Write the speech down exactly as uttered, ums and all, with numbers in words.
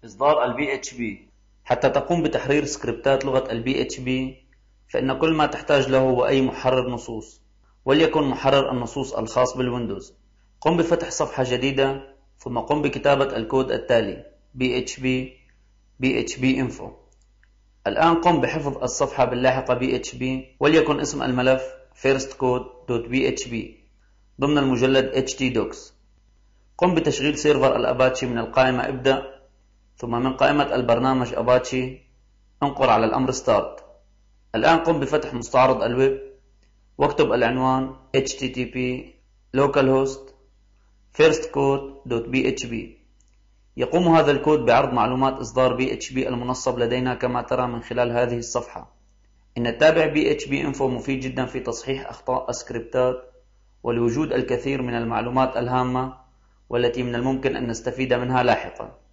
إصدار ال بي إتش بي. حتى تقوم بتحرير سكريبتات لغة ال بي إتش بي فإن كل ما تحتاج له هو أي محرر نصوص، وليكن محرر النصوص الخاص بالويندوز. قم بفتح صفحة جديدة ثم قم بكتابة الكود التالي بي إتش بي بي إتش بي info. الآن قم بحفظ الصفحة باللاحقة بي إتش بي، وليكن اسم الملف firstcode.php ضمن المجلد إتش تي دوكس. قم بتشغيل سيرفر الأباتشي من القائمة ابدأ، ثم من قائمة البرنامج أباتشي انقر على الأمر ستارت. الآن قم بفتح مستعرض الويب واكتب العنوان إتش تي تي بي localhost firstcode.php. يقوم هذا الكود بعرض معلومات إصدار بي إتش بي المنصب لدينا كما ترى من خلال هذه الصفحة. إن التابع بي إتش بي info مفيد جدا في تصحيح أخطاء السكريبتات ولوجود الكثير من المعلومات الهامة والتي من الممكن أن نستفيد منها لاحقا.